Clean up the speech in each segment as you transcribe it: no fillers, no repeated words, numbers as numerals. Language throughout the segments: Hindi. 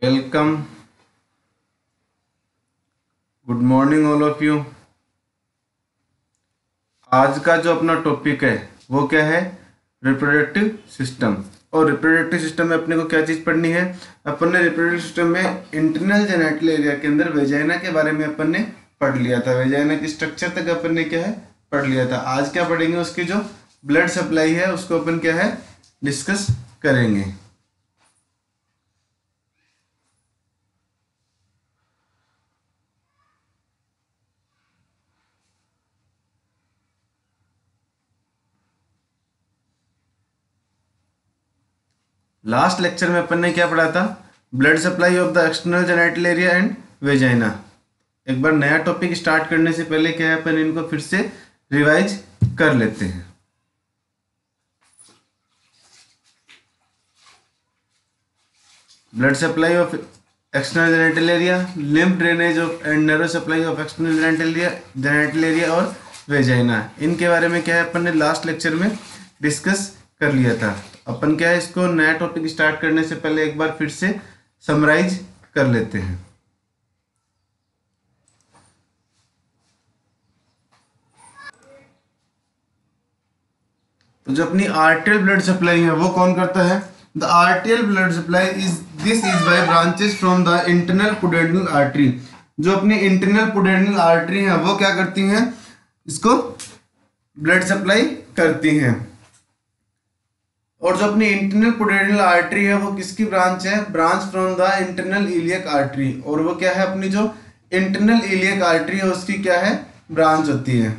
Welcome. Good morning all of you. आज का जो अपना टॉपिक है वो क्या है? Reproductive system. और रिप्रोडक्टिव सिस्टम में अपने को क्या चीज़ पढ़नी है? अपन ने रिप्रोडक्टिव सिस्टम में इंटरनल जेनिटल एरिया के अंदर वेजाइना के बारे में अपन ने पढ़ लिया था। वेजाइना के स्ट्रक्चर तक अपन ने क्या है पढ़ लिया था। आज क्या पढ़ेंगे? उसकी जो ब्लड सप्लाई है उसको अपन क्या है डिस्कस करेंगे। लास्ट लेक्चर में अपन ने क्या पढ़ा था? Blood supply of the external genital area and vagina. एक बार नया टॉपिक स्टार्ट करने से पहले क्या है अपन इनको फिर से रिवाइज कर लेते हैं। Blood supply of external genital area, lymph drainage of and nerve supply of external genital area और वेजाइना, इनके बारे में क्या है अपन ने लास्ट लेक्चर में डिस्कस कर लिया था। अपन क्या है इसको नया टॉपिक स्टार्ट करने से पहले एक बार फिर से समराइज कर लेते हैं। तो जो अपनी आर्टेरियल ब्लड सप्लाई है वो कौन करता है? The arterial blood supply is by branches from the internal pudendal artery. जो अपनी इंटरनल पुडेंडल आर्टरी है वो क्या करती हैं? इसको ब्लड सप्लाई करती हैं। और जो अपनी इंटरनल पुडेंडल आर्टरी है वो किसकी ब्रांच है? Branch from the internal iliac artery. और वो क्या है? अपनी जो इंटरनल इलियक आर्टरी है उसकी क्या है ब्रांच होती है।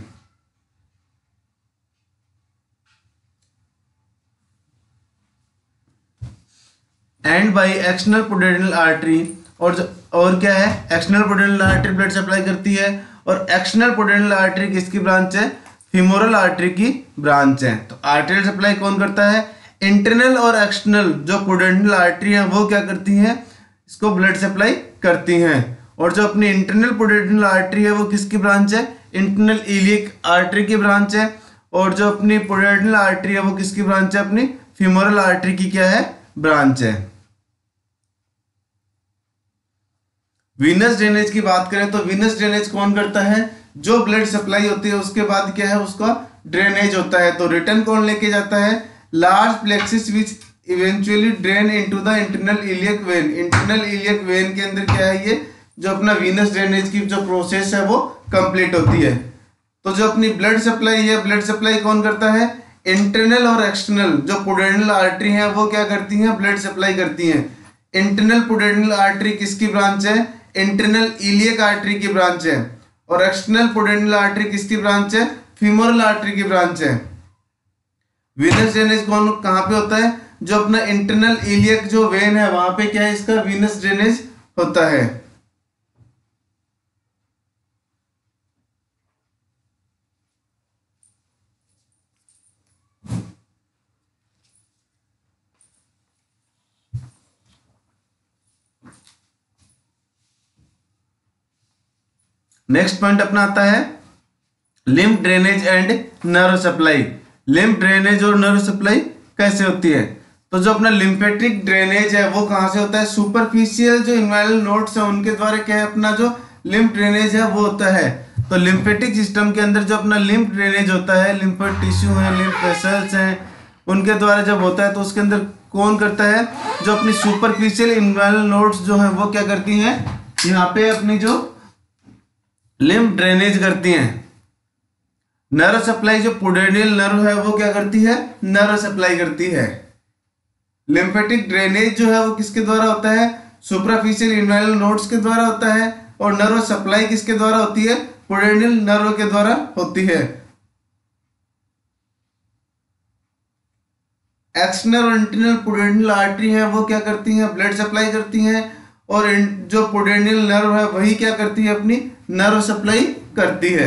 And by external pudendal artery. और क्या है? External pudendal artery blood supply करती है। और एक्सटर्नल पुडेंडल आर्टरी किसकी ब्रांच है? फीमोरल आर्टरी की ब्रांच है। तो आर्टेरियल सप्लाई कौन करता है? इंटरनल और एक्सटर्नल जो पुडेंडल आर्टरी है वो क्या करती हैं? इसको ब्लड सप्लाई करती हैं। और जो अपनी इंटरनल पुडेंडल आर्टरी है वो किसकी ब्रांच है? इंटरनल इलियक आर्टरी की ब्रांच है। और जो अपनी पुडेंडल आर्टरी है वो किसकी ब्रांच है? अपनी फीमोरल आर्टरी की क्या है ब्रांच है। वीनस ड्रेनेज की बात करें तो वीनस ड्रेनेज कौन करता है? जो ब्लड सप्लाई होती है उसके बाद क्या है उसका ड्रेनेज होता है। तो रिटर्न कौन लेके जाता है? Large plexus which eventually drain into the internal iliac vein. Internal iliac vein के अंदर क्या है? ये जो अपना वीनस ड्रेनेज की जो प्रोसेस है वो कंप्लीट होती है। तो जो अपनी ब्लड सप्लाई है, ब्लड सप्लाई कौन करता है? इंटरनल और एक्सटर्नल जो पुडेंडल आर्टरी है वो क्या करती हैं? ब्लड सप्लाई करती हैं। इंटरनल पुडेंडल आर्टरी किसकी ब्रांच है? इंटरनल इलियक आर्टरी की ब्रांच है। और एक्सटर्नल पुडेंडल आर्टरी किसकी ब्रांच है? फीमोरल आर्टरी की ब्रांच है। वीनस ड्रेनेज कौन कहाँ पे होता है? जो अपना इंटरनल इलियक जो वेन है वहां पे क्या है इसका वीनस ड्रेनेज होता है। नेक्स्ट पॉइंट अपना आता है lymph drainage and nerve supply. Lymph drainage और नर्व सप्लाई कैसे होती है? तो जो अपना लिम्फेटिक ड्रेनेज है वो कहां से होता है? सुपरफिशियल जो इन्वायरल नोड्स है उनके द्वारा क्या है अपना जो लिम्फ ड्रेनेज है वो होता है। तो लिम्फेटिक सिस्टम के अंदर जो अपना लिम्फ ड्रेनेज होता है, लिम्फेट टिश्यू है, लिम्फ वेसल्स हैं, उनके द्वारा जब होता है तो उसके अंदर कौन करता है? जो अपनी सुपरफिशियल इन्वायरल नोड्स जो है वो क्या करती हैं? यहाँ पे अपनी जो लिम्फ ड्रेनेज करती हैं। नर्व सप्लाई जो पुडेनियल नर्व है वो क्या करती है? नर्व सप्लाई करती है। लिम्फेटिक ड्रेनेज जो है वो किसके द्वारा होता है? सुपरफिशियल इन्वायरल नोड्स के द्वारा होता है। और नर्व सप्लाई किसके द्वारा होती है? पुडेनियल नर्व के द्वारा होती है। एक्सटर्नल और इंटरनल पुडेनियल आर्टरी है वो क्या करती हैं? ब्लड सप्लाई करती हैं। और जो पुडेनियल नर्व है वही क्या करती है? अपनी नर्व सप्लाई करती है।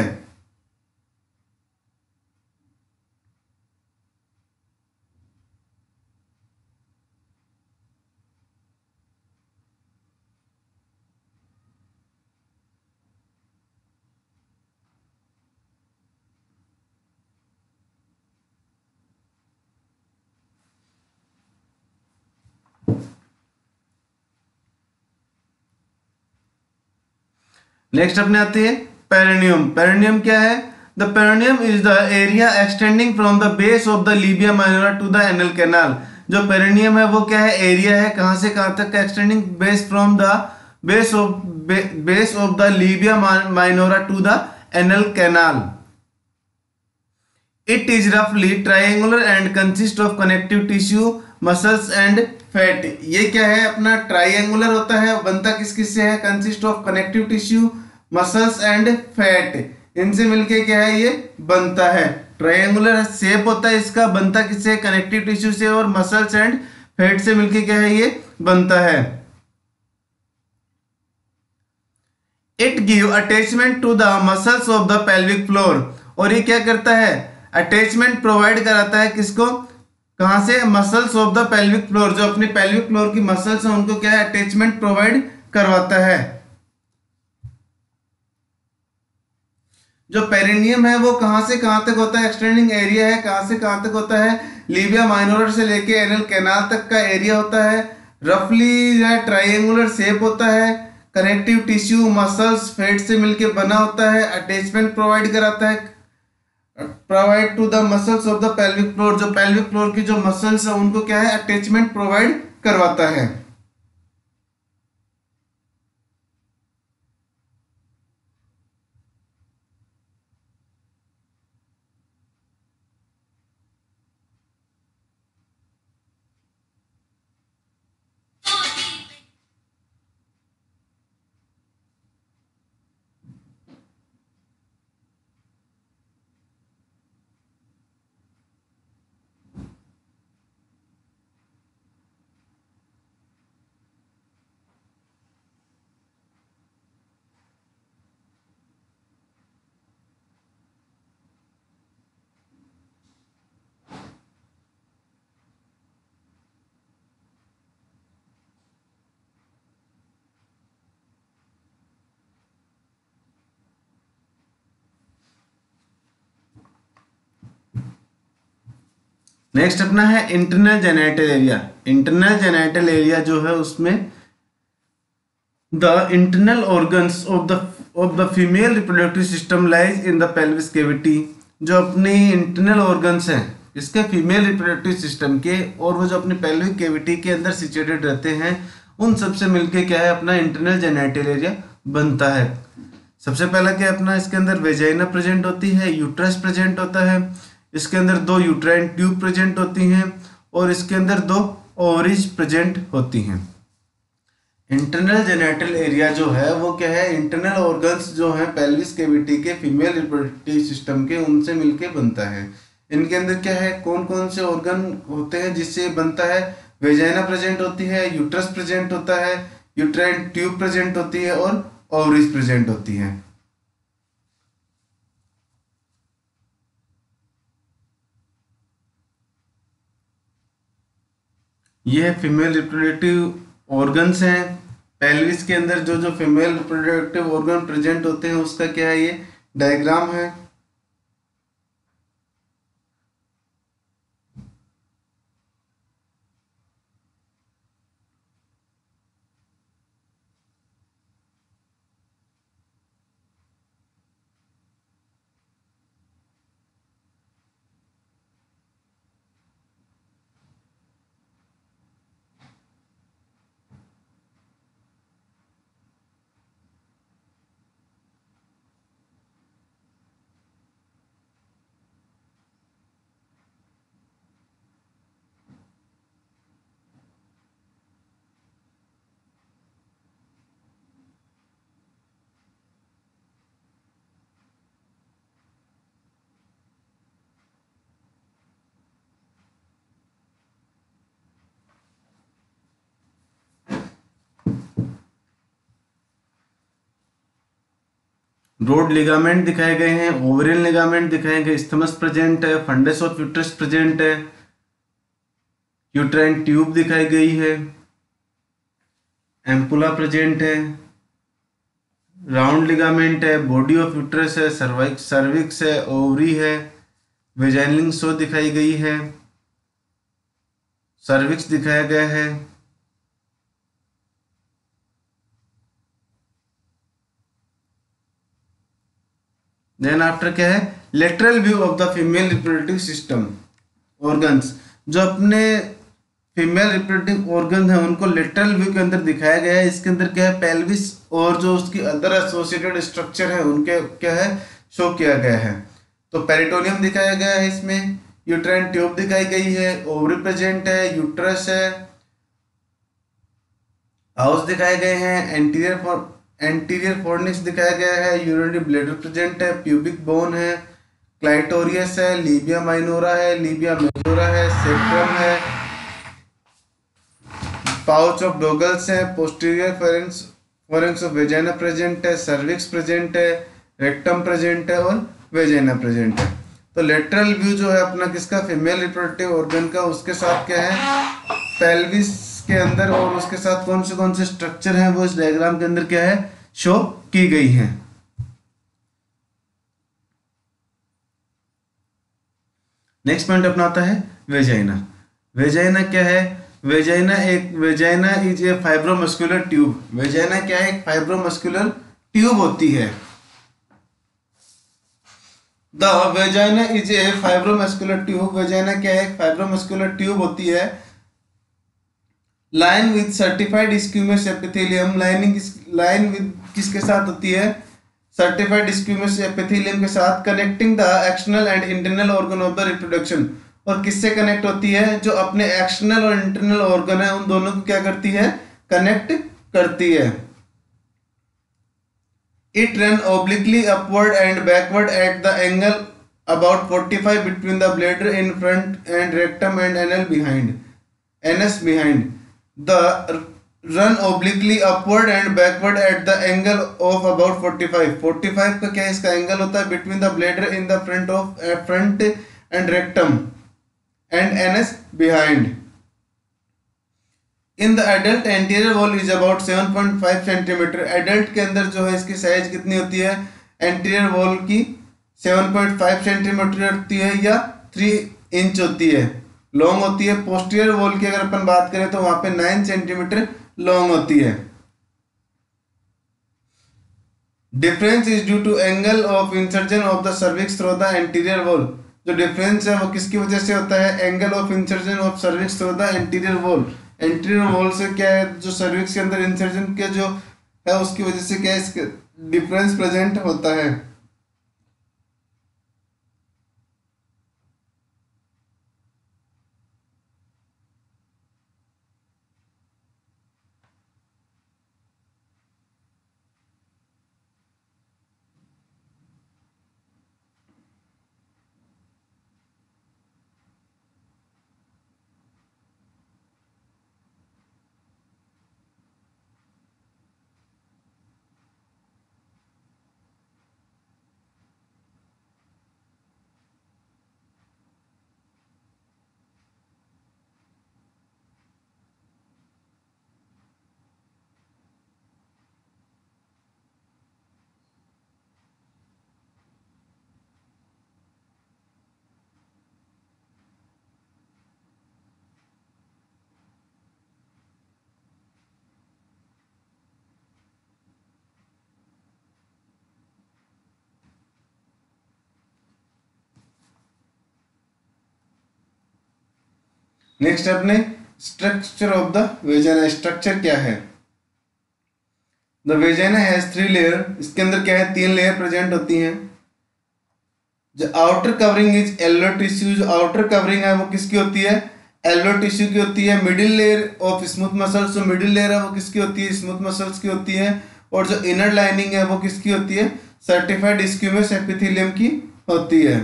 नेक्स्ट अपने आती है पेरिनियम। पेरिनियम क्या है? The perineum is the area extending from the base of the labia minora to the anal canal. जो पेरिनियम है वो क्या है? एरिया है, कहां से कहां तक का? Extending base from the base of the labia minora to the anal canal. It is रफली triangular and consist of connective tissue, muscles and fat. ये क्या है अपना? ट्राइंगुलर होता है, बनता किस किस से है? Consist of connective tissue, muscles and fat, इनसे मिलके क्या है ये बनता है। ट्राइंगुलर शेप होता है इसका, बनता किससे? कनेक्टिव टिश्यू से और मसल्स एंड फैट से मिलके क्या है ये बनता है। It give attachment to the muscles of the pelvic floor. और ये क्या करता है? अटैचमेंट प्रोवाइड कराता है किसको? कहां से? Muscles of the pelvic floor. जो अपनी पेल्विक फ्लोर की मसल्स हैं उनको क्या है? अटैचमेंट प्रोवाइड करवाता है। जो पेरिनियम है वो कहां से कहां तक होता है? एक्सटेंडिंग एरिया है, कहां से कहां तक होता है? लिबिया माइनोर से लेके एनल कैनाल तक का एरिया होता है। रफली ट्राइंगुलर शेप होता है, कनेक्टिव टिश्यू, मसल्स, फैट से मिलके बना होता है। अटैचमेंट प्रोवाइड कराता है, provide to the muscles of the pelvic floor. जो पेल्विक फ्लोर की जो मसल्स है उनको क्या है? अटैचमेंट प्रोवाइड करवाता है। नेक्स्ट अपना है internal genital area. Internal genital area जो है उसमें the internal organs of the female reproductive system lies in the pelvis cavity. जो अपनी इंटरनल ऑर्गन्स हैं इसके फीमेल रिप्रोडक्टिव सिस्टम के, और वो जो अपनी पेल्विक कैविटी के अंदर सिचुएटेड रहते हैं, उन सबसे मिलके क्या है अपना इंटरनल जेनिटल एरिया बनता है। सबसे पहला क्या अपना इसके अंदर वेजाइना प्रेजेंट होती है, यूट्रस प्रेजेंट होता है, इसके अंदर 2 यूट्राइन ट्यूब प्रेजेंट होती हैं, और इसके अंदर 2 ओवरीज प्रेजेंट होती हैं। इंटरनल जेनिटल एरिया जो है वो क्या है? इंटरनल ऑर्गन्स जो है पेल्विस कैविटी के फीमेल रिप्रोडक्टिव सिस्टम के, उनसे मिलके बनता है। इनके अंदर क्या है? कौन कौन से ऑर्गन होते हैं जिससे बनता है? वेजाइना प्रेजेंट होती है, यूट्रस प्रेजेंट होता है, यूट्राइन ट्यूब प्रेजेंट होती है, और ओवरीज प्रेजेंट होती है। ये फीमेल रिप्रोडक्टिव ऑर्गन्स हैं। पेल्विस के अंदर जो जो फीमेल रिप्रोडक्टिव ऑर्गन प्रेजेंट होते हैं उसका क्या है? ये डायग्राम है। ब्रॉड लिगामेंट दिखाए गए हैं, ओवरियल लिगामेंट दिखाए गए, इस्थमस प्रेजेंट है, फंडस ऑफ यूट्रस प्रेजेंट है, यूट्राइन ट्यूब दिखाई गई है, एम्पुला प्रेजेंट है, राउंड लिगामेंट है, बॉडी ऑफ यूट्रस है, सर्विक्स है, ओवरी है, वेजाइनल शो दिखाई गई है, सर्विक्स दिखाया गया है, देन आफ्टर क्या है, lateral view of the female reproductive system organs. जो अपने फीमेल रिप्रोडक्टिव ऑर्गन है उनको लेटरल व्यू के अंदर दिखाया गया है। इसके अंदर क्या है, पेल्विस और जो उसकी अदर एसोसिएटेड स्ट्रक्चर है उनके क्या है, शो किया गया है। तो पेरिटोनियम दिखाया गया है इसमें, यूट्राइन ट्यूब दिखाई गई है, ओवरी प्रेजेंट है, यूट्रस है, हाउस दिखाए गए हैं, एंटीरियर फॉर्निक्स दिखाया गया है, यूरिनरी ब्लैडर प्रेजेंट है, प्यूबिक बोन है, क्लाइटोरियस है, लीबिया माइनोरा है, लीबिया मेजोरा है, सेक्ट्रम है, पाउच ऑफ डोगल्स है, posterior fornix of vagina present है, सर्विक्स प्रेजेंट है, रेक्टम प्रेजेंट है और वेजाइना प्रेजेंट है। तो लेटरल व्यू जो है अपना किसका, फीमेल रिप्रोडक्टिव ऑर्गन का, उसके साथ क्या है, पेल्विस के अंदर और उसके साथ कौन से स्ट्रक्चर हैं वो इस डायग्राम के अंदर क्या है, शो की गई हैं। नेक्स्ट पॉइंट अपना आता है वेजाइना। वेजाइना क्या है, vagina is a fibromuscular tube. Vagina क्या है, एक फाइब्रोमस्कुलर ट्यूब होती है। The vagina is a fibromuscular tube. Vagina क्या है, एक फाइब्रोमस्कुलर ट्यूब होती है। Line with stratified squamous epithelium. Line with किसके साथ होती है, सर्टिफाइड स्क्यूमस एपिथेलियम के साथ, connecting the external and internal organ of the reproduction. और किससे कनेक्ट होती है, जो अपने एक्सटर्नल और इंटरनल ऑर्गन है उन दोनों को क्या करती है, कनेक्ट करती है। It run obliquely upward and backward at the angle about 45 between the bladder in front and rectum and anus behind. The run obliquely upward and backward at the angle of about 45 का क्या इसका एंगल होता है, between the bladder in the front and rectum and anus behind. In the adult anterior wall is about 7.5 centimetre. Adult के अंदर जो है इसकी साइज कितनी होती है, एंटीरियर वॉल की 7.5 सेंटीमीटर होती है या 3 इंच होती है, लॉन्ग होती है। पोस्टीरियर वॉल की अगर अपन बात करें तो वहां पे 9 सेंटीमीटर लॉन्ग होती है। Difference is due to angle of insertion of the cervix through the anterior wall. जो डिफरेंस है वो किसकी वजह से होता है, angle of insertion of cervix through the anterior wall. Anterior wall से क्या है, जो सर्विक्स के अंदर इंसर्जन के जो है उसकी वजह से क्या है, इसके डिफरेंस प्रेजेंट होता है। नेक्स्ट अपने structure of the vagina. Structure क्या है, द वेजाइना हैज 3 लेयर। इसके अंदर क्या है, 3 लेयर प्रेजेंट होती हैं। जो outer covering is areolar tissue. जो आउटर कवरिंग है वो किसकी होती है, एल्लो टिश्यू की होती है। Middle layer of smooth muscles, जो मिडिल लेयर है वो किसकी होती है, स्मूथ मसल्स की होती है। और जो इनर लाइनिंग है वो किसकी होती है, सर्टिफाइड स्क्यूमस एपिथेलियम की होती है।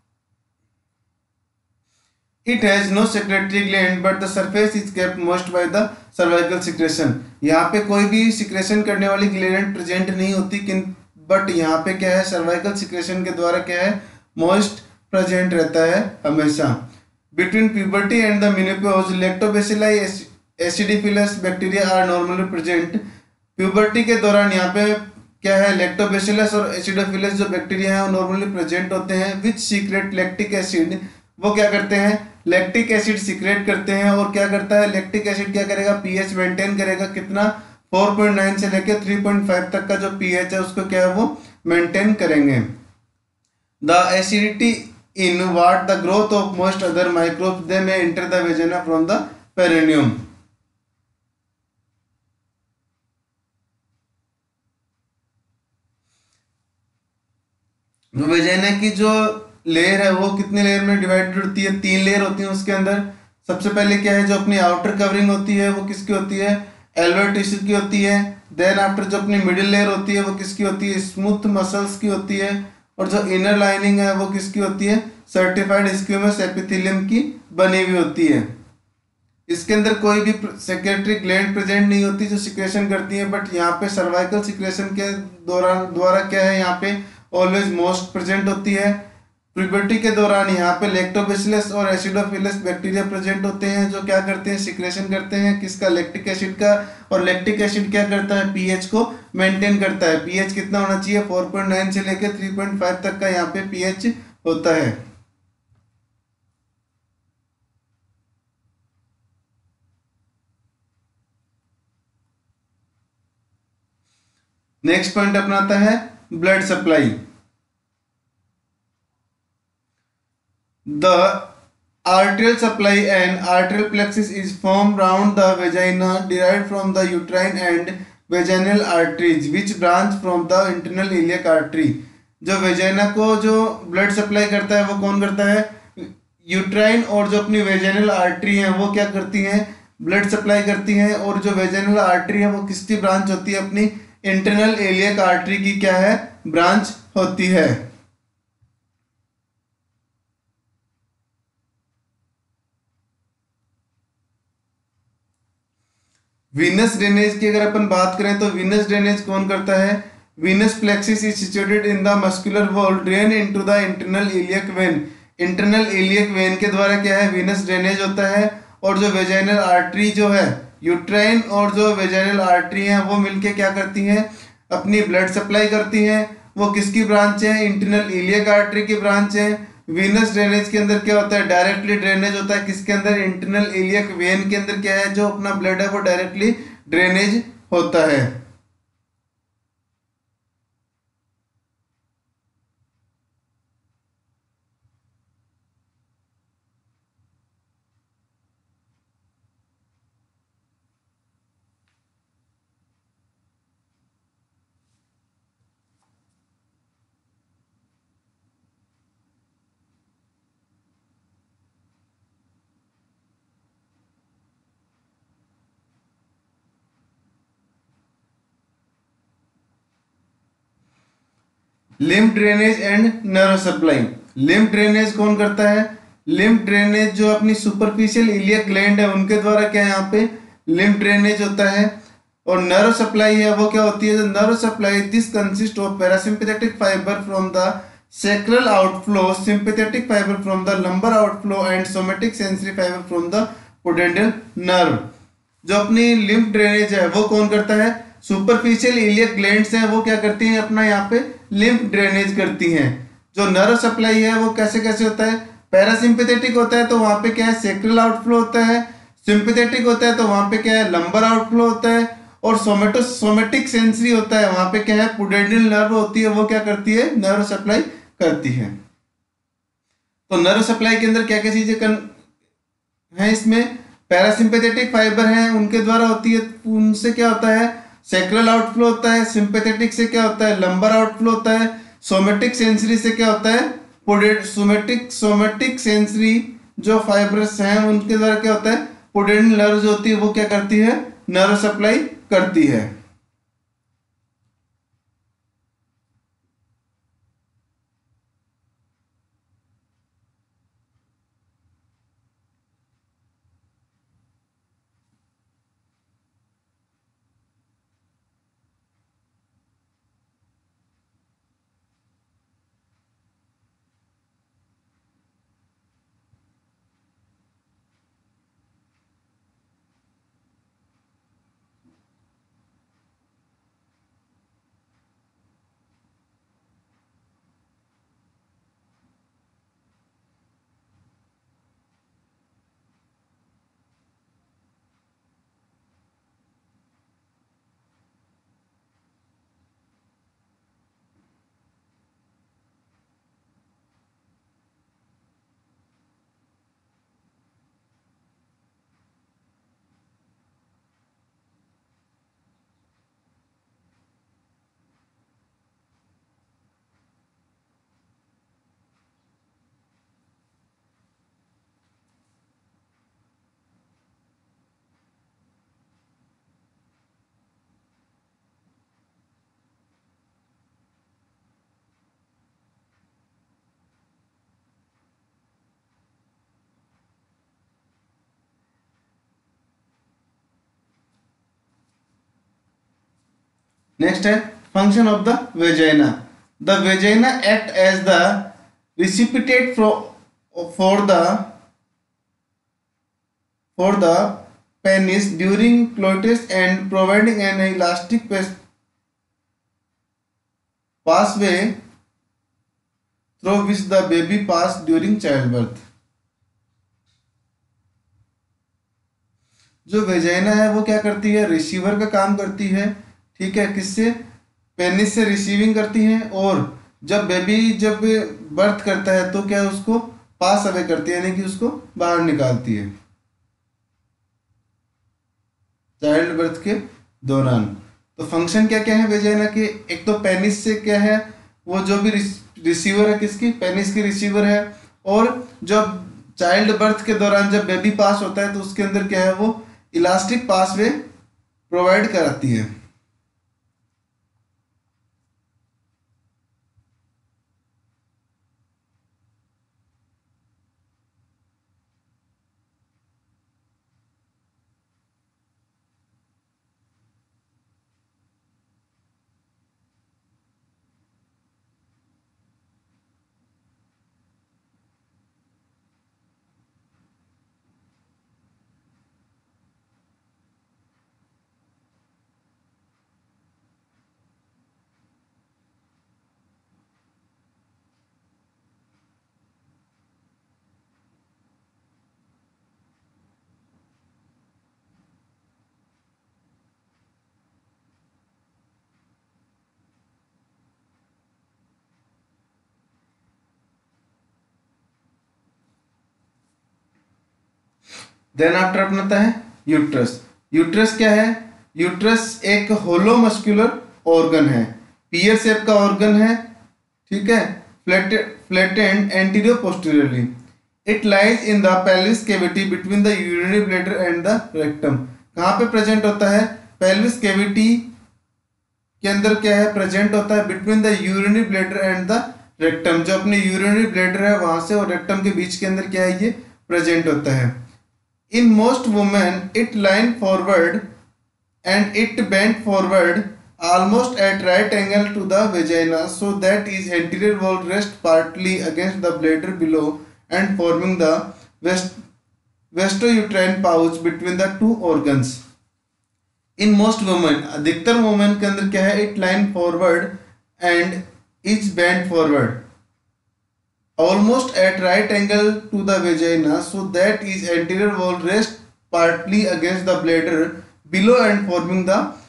It has no secretory gland but the surface is kept moist by the cervical secretion। यहाँ पे कोई भी सिक्रेशन करने वाली ग्लैंड प्रेजेंट नहीं होती, बट यहाँ पे क्या है, सर्वाइकल सिक्रेशन के द्वारा क्या है, मॉइस्ट प्रेजेंट रहता है हमेशा। Between puberty and the menopause lactobacilli acidophilus bacteria are normally present. Puberty के दौरान यहाँ पे क्या है, लैक्टोबैसिलस और एसिडोफिलस जो बैक्टीरिया है वो नॉर्मली प्रेजेंट होते हैं। विच सीक्रेट लैक्टिक एसिड, वो क्या करते हैं, लैक्टिक एसिड सीक्रेट करते हैं। और क्या करता है, लैक्टिक एसिड क्या करेगा, पीएच मेंटेन करेगा। कितना, 4.9 से लेकर 3.5 तक का जो पीएच है उसको क्या है वो मेंटेन करेंगे। The acidity in what the growth of most other microbes, they may enter the vagina from the perineum. Vagina की जो लेयर है वो कितने लेयर में डिवाइडेड होती है? 3 लेयर होती है उसके अंदर। सबसे पहले क्या है, जो अपनी आउटर कवरिंग होती है वो किसकी होती है? एल्वेओल टिश्यू की होती है। देन आफ्टर जो अपनी मिडिल लेयर होती है वो किसकी होती है? स्मूथ मसल्स की होती है। और जो इनर लाइनिंग है वो किसकी होती है? सर्टिफाइड स्क्यूमस एपिथेलियम की बनी हुई होती है। इसके अंदर कोई भी सेक्रेटरी ग्लैंड प्रेजेंट नहीं होती जो सिक्रेशन करती है, बट यहाँ पे सर्वाइकल सिक्रेशन के दौरान द्वारा क्या है, यहाँ पे ऑलवेज मोस्ट प्रेजेंट होती है। प्यूबर्टी के दौरान यहाँ पे लैक्टोबैसिलस और एसिडोफिलस बैक्टीरिया प्रेजेंट होते हैं जो क्या करते हैं? सिक्रेशन करते हैं किसका? लैक्टिक एसिड का। और लैक्टिक एसिड क्या करता है? पीएच को मेंटेन करता है। पीएच कितना होना चाहिए? 4.9 से लेकर 3.5 तक का यहाँ पे पीएच होता है। नेक्स्ट पॉइंट अपना आता है blood supply. The arterial supply and arterial plexus is formed round the vagina, derived from the uterine and vaginal arteries, which branch from the internal iliac artery. जो वेजाइना को जो ब्लड सप्लाई करता है वो कौन करता है? यूट्राइन। और जो अपनी वेजाइनल आर्टरी है वो क्या करती हैं? ब्लड सप्लाई करती हैं। और जो वेजाइनल आर्टरी है वो किसकी ब्रांच होती है? अपनी इंटरनल एलियक आर्टरी की क्या है? ब्रांच होती है। वीनस ड्रेनेज की अगर अपन बात करें तो वीनस ड्रेनेज कौन करता है? Venous plexus is situated in the muscular wall drain into the internal iliac vein. Internal iliac vein के द्वारा क्या है? वीनस ड्रेनेज होता है। और जो वेजाइनल आर्टरी जो है, यूट्राइन और जो वेजाइनल आर्टरी हैं वो मिलके क्या करती हैं? अपनी ब्लड सप्लाई करती हैं। वो किसकी ब्रांच है? इंटरनल इलियक आर्टरी की ब्रांच है। वीनस ड्रेनेज के अंदर क्या होता है? डायरेक्टली ड्रेनेज होता है किसके अंदर? इंटरनल इलियक वेन के अंदर क्या है? जो अपना ब्लड है वो डायरेक्टली ड्रेनेज होता है। Lymph drainage and nerve supply. Lymph drainage कौन करता है? लिम्फ ड्रेनेज जो अपनी सुपरफिशियल इलियक ग्लैंड है उनके द्वारा क्या है? यहाँ पे लिम्फ ड्रेनेज होता है। और नर्व सप्लाई है वो क्या होती है? जो nerve supply, this consist of parasympathetic fibre from the sacral outflow, sympathetic fiber from the lumbar outflow and somatic sensory fiber from the pudendal nerve। जो अपनी लिम्फ ड्रेनेज है वो कौन करता है? सुपरफिशियल इलियक ग्लैंड्स हैं वो क्या करती हैं? अपना यहाँ पे लिम्फ ड्रेनेज करती हैं। जो नर्व सप्लाई है वो कैसे कैसे होता है? पैरासिम्पैथेटिक होता है तो वहां पे क्या है? सेक्रल आउटफ्लो होता है। सिंपैथेटिक होता है तो वहां पे क्या है? लंबर आउटफ्लो होता है। और सोमेटिक सेंसरी होता है, वहां पे क्या है? पुडेंडल नर्व होती है वो क्या करती है? नर्व सप्लाई करती है। तो नर्व सप्लाई के अंदर क्या क्या चीजें हैं इसमें? पैरासिम्पैथेटिक फाइबर हैं उनके द्वारा होती है। उनसे क्या होता है? सेक्रल आउटफ्लो होता है। सिंपैथेटिक से क्या होता है? लंबर आउटफ्लो होता है। सोमेटिक सेंसरी से क्या होता है? सोमेटिक सेंसरी जो फाइबर्स हैं उनके द्वारा क्या होता है? पुडेंडल नर्व जो होती है वो क्या करती है? नर्व सप्लाई करती है। नेक्स्ट है function of the vagina. The vagina act as the receptacle for the penis during coitus and providing an elastic pathway through which the baby pass during childbirth। जो वेजाइना है वो क्या करती है, रिसीवर का काम करती है, ठीक है, किससे, पेनिस से रिसीविंग करती है, और जब बर्थ करता है तो क्या उसको पास अवे करती है, यानी कि उसको बाहर निकालती है चाइल्ड बर्थ के दौरान। तो फंक्शन क्या क्या है वेजाइना के, एक तो पेनिस से क्या है, वो जो भी रिसीवर है किसकी, पेनिस की रिसीवर है, और जब चाइल्ड बर्थ के दौरान जब बेबी पास होता है तो उसके अंदर क्या है, वो इलास्टिक पासवे प्रोवाइड कराती है। देन आफ्टर अपनाता है यूट्रस। यूट्रस क्या है, यूट्रस एक होलो मस्कुलर ऑर्गन है, पियर शेप का ऑर्गन है, ठीक है, flattened anterior posteriorly. It lies in the pelvis cavity between the urinary bladder and the rectum. कहाँ पे प्रेजेंट होता है, पेल्विस कैविटी के अंदर क्या है प्रेजेंट होता है, between the urinary bladder and the rectum. जो अपने यूरिनरी ब्लैडर है वहां से और रेक्टम के बीच के अंदर क्या है, ये प्रेजेंट होता है। In most women, it line forward and it bent forward almost at right angle to the vagina, so that is anterior wall rest partly against the bladder below and forming the vestouterine pouch between the two organs. In most women, अधिकतर women के अंदर क्या है, it line forward and is bent forward almost at right angle to the vagina, so that is anterior wall rest partly against the bladder below and forming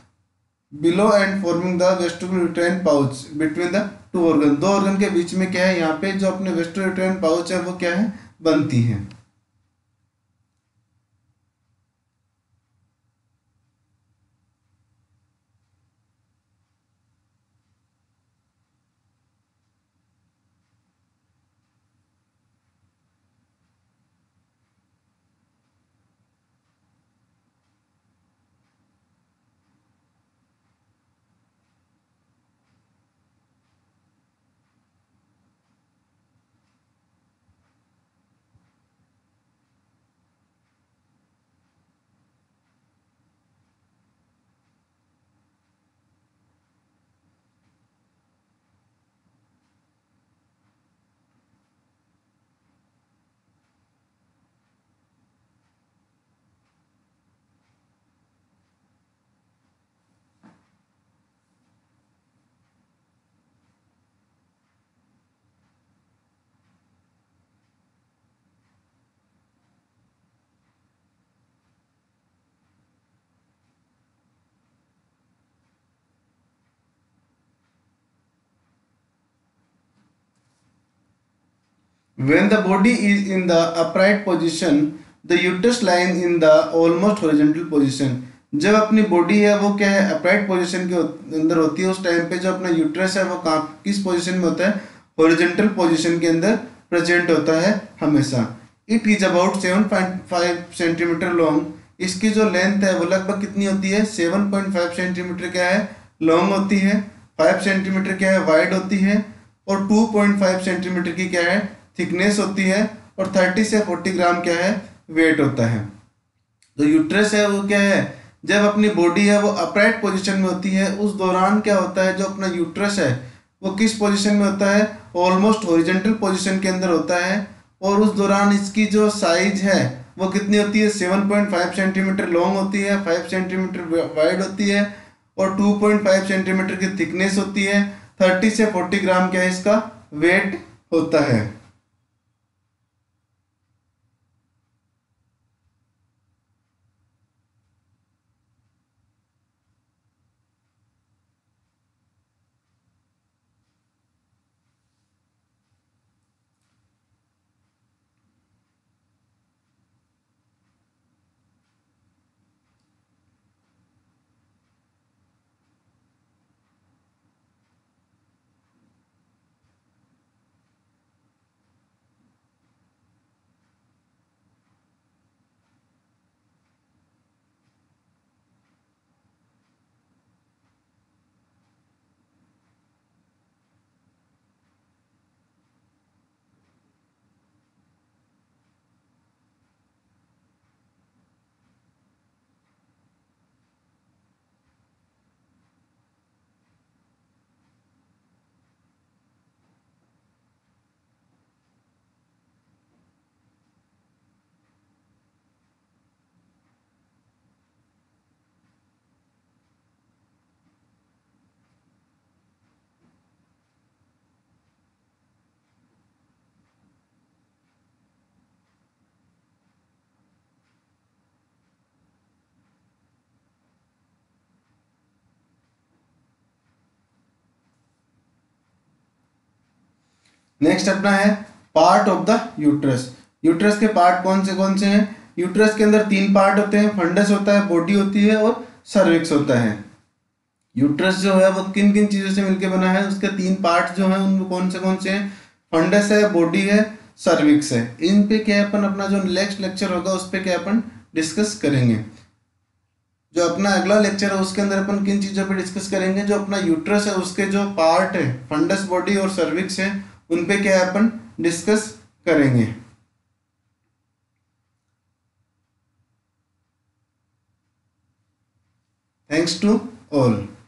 the vestouterine pouch between the two organ। दो organ के बीच में क्या है, यहाँ पे जो अपने vestouterine pouch है वो क्या है, बनती है। When the body is in the upright position, the uterus lying in the almost horizontal position। जब अपनी बॉडी है वो क्या है, अपराइट पोजीशन के अंदर होती है, उस टाइम पे जो अपना यूट्रस है वो कहाँ किस पोजीशन में होता है, हॉरिजॉन्टल पोजीशन के अंदर प्रेजेंट होता है हमेशा। It is about 7.5 centimetre long. इसकी जो लेंथ है वो लगभग कितनी होती है, 7.5 सेंटीमीटर क्या है, लॉन्ग होती है, 5 सेंटीमीटर क्या है, वाइड होती है, और 2.5 सेंटीमीटर की क्या है, थिकनेस होती है, और 30 से 40 ग्राम क्या है, वेट होता है। तो यूट्रस है वो क्या है, जब अपनी बॉडी है वो अपराइट पोजीशन में होती है, उस दौरान क्या होता है, जो अपना यूट्रस है वो किस पोजीशन में होता है, ऑलमोस्ट हॉरिजॉन्टल पोजीशन के अंदर होता है। और उस दौरान इसकी जो साइज है वो कितनी होती है, 7.5 सेंटीमीटर लॉन्ग होती है, 5 सेंटीमीटर वाइड होती है और 2.5 सेंटीमीटर की थिकनेस होती है। 30 से 40 ग्राम क्या है इसका वेट होता है। नेक्स्ट अपना है part of the uterus. Uterus के पार्ट कौन से हैं? यूट्रस के अंदर 3 पार्ट होते हैं, फंडस होता है, बॉडी होती है और सर्विक्स होता है। यूट्रस जो है वो किन किन चीजों से मिलकर बना है, उसके 3 पार्ट जो हैं उनमें कौन से हैं? फंडस है, बॉडी है, सर्विक्स है। इन पे क्या अपन अपना जो नेक्स्ट लेक्चर होगा उस पे क्या अपन डिस्कस करेंगे। जो अपना अगला लेक्चर है उसके अंदर अपन किन चीज़ों पे डिस्कस करेंगे, जो अपना यूट्रस है उसके जो पार्ट है फंडस, बॉडी और सर्विक्स है उन पे क्या है अपन डिस्कस करेंगे। Thanks to all.